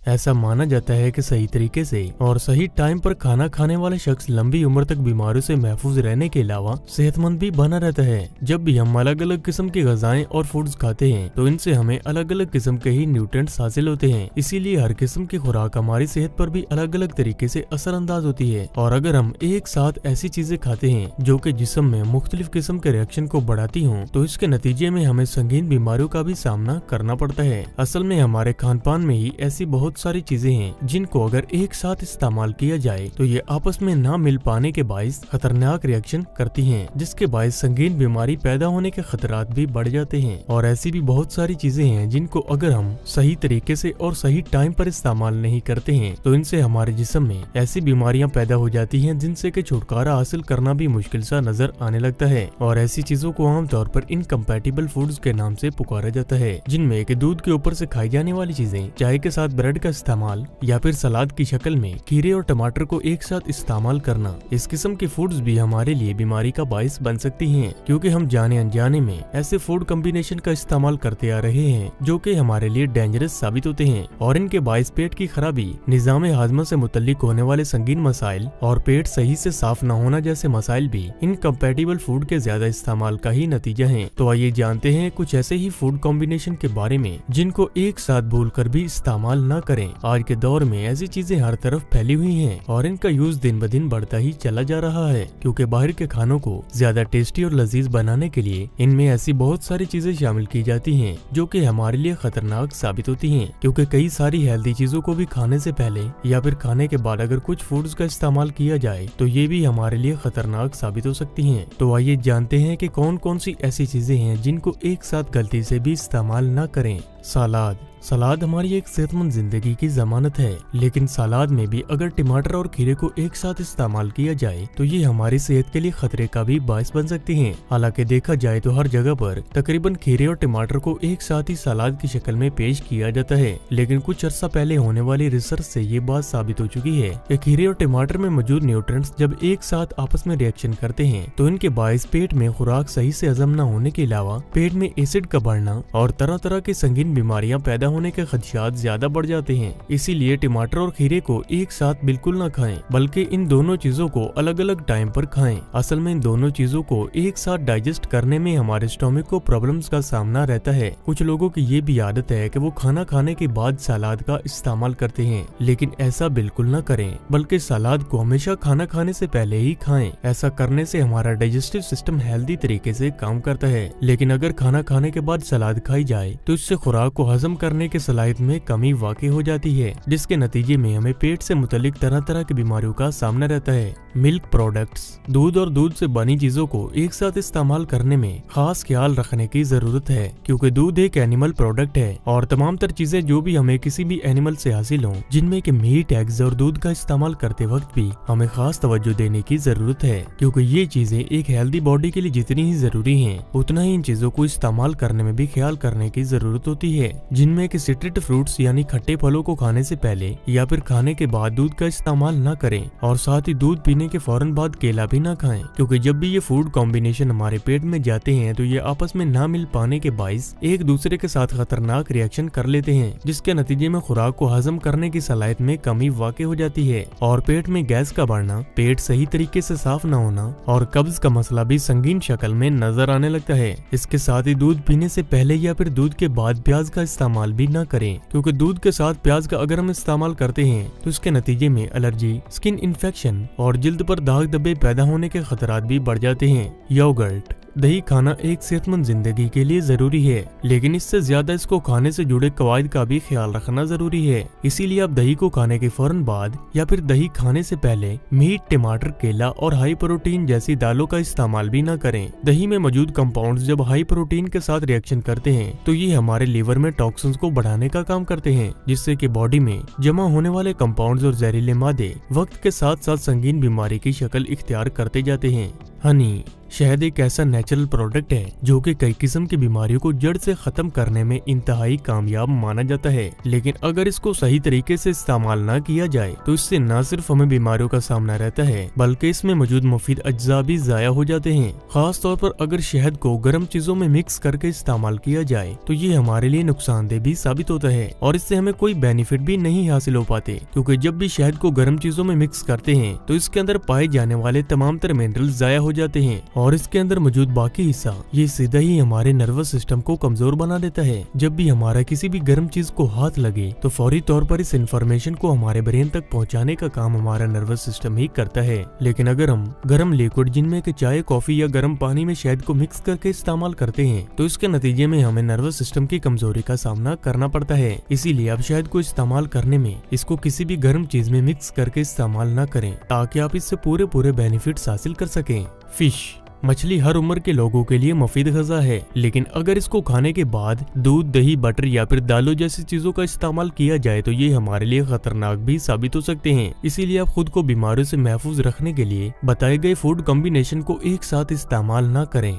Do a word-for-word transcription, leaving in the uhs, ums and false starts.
ऐसा माना जाता है कि सही तरीके से और सही टाइम पर खाना खाने वाले शख्स लंबी उम्र तक बीमारियों से महफूज रहने के अलावा सेहतमंद भी बना रहता है। जब भी हम अलग अलग किस्म की ग़िज़ाएं और फूड्स खाते हैं तो इनसे हमें अलग अलग किस्म के ही न्यूट्रिएंट्स हासिल होते हैं। इसीलिए हर किस्म की खुराक हमारी सेहत पर भी अलग अलग तरीके से असरअंदाज होती है। और अगर हम एक साथ ऐसी चीजें खाते हैं जो कि जिस्म में मुख्तलिफ किस्म के रिएक्शन को बढ़ाती हों तो इसके नतीजे में हमें संगीन बीमारियों का भी सामना करना पड़ता है। असल में हमारे खान पान में ही ऐसी बहुत सारी चीजें हैं जिनको अगर एक साथ इस्तेमाल किया जाए तो ये आपस में ना मिल पाने के बाइस खतरनाक रिएक्शन करती हैं, जिसके बाइस संगीन बीमारी पैदा होने के खतरात भी बढ़ जाते हैं। और ऐसी भी बहुत सारी चीजें हैं जिनको अगर हम सही तरीके से और सही टाइम पर इस्तेमाल नहीं करते हैं तो इनसे हमारे जिस्म में ऐसी बीमारियां पैदा हो जाती हैं जिनसे कि छुटकारा हासिल करना भी मुश्किल सा नजर आने लगता है। और ऐसी चीजों को आमतौर पर इनकम्पैटिबल फूड्स के नाम से पुकारा जाता है, जिनमें कि दूध के ऊपर से खाई जाने वाली चीजें, चाय के साथ ब्रेड का इस्तेमाल या फिर सलाद की शक्ल में खीरे और टमाटर को एक साथ इस्तेमाल करना। इस किस्म के फूड्स भी हमारे लिए बीमारी का बाइस बन सकती हैं, क्योंकि हम जाने अनजाने में ऐसे फूड कॉम्बिनेशन का इस्तेमाल करते आ रहे हैं जो कि हमारे लिए डेंजरस साबित होते हैं। और इनके बाइस पेट की खराबी, निजाम हाजमा से मुतल्लिक होने वाले संगीन मसाइल और पेट सही से साफ न होना जैसे मसाइल भी इनकम्पैटिबल फूड के ज्यादा इस्तेमाल का ही नतीजा है। तो आइए जानते हैं कुछ ऐसे ही फूड कॉम्बिनेशन के बारे में जिनको एक साथ भूलकर भी इस्तेमाल न करें। आज के दौर में ऐसी चीजें हर तरफ फैली हुई हैं और इनका यूज दिन ब दिन बढ़ता ही चला जा रहा है, क्योंकि बाहर के खानों को ज्यादा टेस्टी और लजीज बनाने के लिए इनमें ऐसी बहुत सारी चीजें शामिल की जाती हैं जो कि हमारे लिए खतरनाक साबित होती हैं। क्योंकि कई सारी हेल्दी चीजों को भी खाने से पहले या फिर खाने के बाद अगर कुछ फूड्स का इस्तेमाल किया जाए तो ये भी हमारे लिए खतरनाक साबित हो सकती हैं। तो आइए जानते हैं कि कौन कौन सी ऐसी चीजें हैं जिनको एक साथ गलती से भी इस्तेमाल न करें। सलाद। सलाद हमारी एक सेहतमंद जिंदगी की जमानत है, लेकिन सलाद में भी अगर टमाटर और खीरे को एक साथ इस्तेमाल किया जाए तो ये हमारी सेहत के लिए खतरे का भी बायस बन सकती हैं। हालांकि देखा जाए तो हर जगह पर तकरीबन खीरे और टमाटर को एक साथ ही सलाद की शक्ल में पेश किया जाता है, लेकिन कुछ अर्सा पहले होने वाली रिसर्च से ये बात साबित हो चुकी है कि खीरे और टमाटर में मौजूद न्यूट्रिएंट्स जब एक साथ आपस में रिएक्शन करते हैं तो इनके बायस पेट में खुराक सही से हजम न होने के अलावा पेट में एसिड का बढ़ना और तरह तरह की संगीन बीमारियां पैदा होने के खदशात ज्यादा बढ़ जाते हैं। इसीलिए टमाटर और खीरे को एक साथ बिल्कुल न खाएं, बल्कि इन दोनों चीजों को अलग अलग टाइम पर खाएं। असल में इन दोनों चीजों को एक साथ डाइजेस्ट करने में हमारे स्टोमक को प्रॉब्लम्स का सामना रहता है। कुछ लोगों की ये भी आदत है कि वो खाना खाने के बाद सलाद का इस्तेमाल करते हैं, लेकिन ऐसा बिल्कुल न करें, बल्कि सलाद को हमेशा खाना खाने से पहले ही खाएं। ऐसा करने से हमारा डाइजेस्टिव सिस्टम हेल्दी तरीके से काम करता है। लेकिन अगर खाना खाने के बाद सलाद खाई जाए तो इससे खुराक को हजम करने के सलाहियत में कमी वाक़ई हो जाती है, जिसके नतीजे में हमें पेट से मुतल्लिक तरह तरह की बीमारियों का सामना रहता है। Milk products. दूध और दूध से बनी चीजों को एक साथ इस्तेमाल करने में खास ख्याल रखने की जरूरत है, क्योंकि दूध एक एनिमल प्रोडक्ट है और तमाम तर चीजें जो भी हमें किसी भी एनिमल से हासिल हों, जिनमें कि मीट, एग्स और दूध का इस्तेमाल करते वक्त भी हमें खास तवज्जो देने की जरूरत है, क्योंकि ये चीजें एक हेल्दी बॉडी के लिए जितनी ही जरूरी हैं, उतना ही इन चीजों को इस्तेमाल करने में भी ख्याल करने की जरूरत होती है। जिनमें कि सिट्रेट फ्रूट्स यानी खट्टे फलों को खाने से पहले या फिर खाने के बाद दूध का इस्तेमाल न करें, और साथ ही दूध पीने के फौरन बाद केला भी न खाएं, क्योंकि जब भी ये फूड कॉम्बिनेशन हमारे पेट में जाते हैं तो ये आपस में ना मिल पाने के बाइस एक दूसरे के साथ खतरनाक रिएक्शन कर लेते हैं, जिसके नतीजे में खुराक को हजम करने की सलाहियत में कमी वाक़ई हो जाती है और पेट में गैस का बढ़ना, पेट सही तरीके से साफ न होना और कब्ज का मसला भी संगीन शक्ल में नजर आने लगता है। इसके साथ ही दूध पीने से पहले या फिर दूध के बाद प्याज का इस्तेमाल भी न करें, क्योंकि दूध के साथ प्याज का अगर हम इस्तेमाल करते हैं तो इसके नतीजे में एलर्जी, स्किन इन्फेक्शन और जिल्द पर दाग धब्बे पैदा होने के खतरात भी बढ़ जाते हैं। योगर्ट। दही खाना एक सेहतमंद जिंदगी के लिए जरूरी है, लेकिन इससे ज्यादा इसको खाने से जुड़े कवायद का भी ख्याल रखना जरूरी है। इसीलिए आप दही को खाने के फौरन बाद या फिर दही खाने से पहले मीट, टमाटर, केला और हाई प्रोटीन जैसी दालों का इस्तेमाल भी न करें। दही में मौजूद कंपाउंड्स जब हाई प्रोटीन के साथ रिएक्शन करते हैं तो ये हमारे लीवर में टॉक्सिन्स को बढ़ाने का काम करते हैं, जिससे कि बॉडी में जमा होने वाले कंपाउंड्स और जहरीले मादे वक्त के साथ साथ संगीन बीमारी की शक्ल इख्तियार करते जाते हैं। हनी शहद एक ऐसा नेचुरल प्रोडक्ट है जो कि कई किस्म की बीमारियों को जड़ से खत्म करने में इंतहाई कामयाब माना जाता है, लेकिन अगर इसको सही तरीके से इस्तेमाल न किया जाए तो इससे न सिर्फ हमें बीमारियों का सामना रहता है बल्कि इसमें मौजूद मुफीद अज्जा भी जाया हो जाते हैं। खास तौर पर अगर शहद को गर्म चीजों में मिक्स करके इस्तेमाल किया जाए तो ये हमारे लिए नुकसानदेह भी साबित होता है और इससे हमें कोई बेनिफिट भी नहीं हासिल हो पाते, क्योंकि जब भी शहद को गर्म चीजों में मिक्स करते हैं तो इसके अंदर पाए जाने वाले तमाम तर मिनरल जाया हो जाते हैं और इसके अंदर मौजूद बाकी हिस्सा ये सीधा ही हमारे नर्वस सिस्टम को कमजोर बना देता है। जब भी हमारा किसी भी गर्म चीज को हाथ लगे तो फौरी तौर पर इस इंफॉर्मेशन को हमारे ब्रेन तक पहुंचाने का काम हमारा नर्वस सिस्टम ही करता है। लेकिन अगर हम गर्म लिक्विड जिनमें कि चाय, कॉफी या गर्म पानी में शहद को मिक्स करके इस्तेमाल करते हैं तो इसके नतीजे में हमें नर्वस सिस्टम की कमजोरी का सामना करना पड़ता है। इसीलिए आप शहद को इस्तेमाल करने में इसको किसी भी गर्म चीज में मिक्स करके इस्तेमाल न करें ताकि आप इससे पूरे पूरे बेनिफिट्स हासिल कर सकें। फिश मछली हर उम्र के लोगों के लिए मुफीद ग़िज़ा है, लेकिन अगर इसको खाने के बाद दूध, दही, बटर या फिर दालों जैसी चीजों का इस्तेमाल किया जाए तो ये हमारे लिए खतरनाक भी साबित हो सकते हैं। इसीलिए आप खुद को बीमारियों से महफूज रखने के लिए बताए गए फूड कॉम्बिनेशन को एक साथ इस्तेमाल न करें।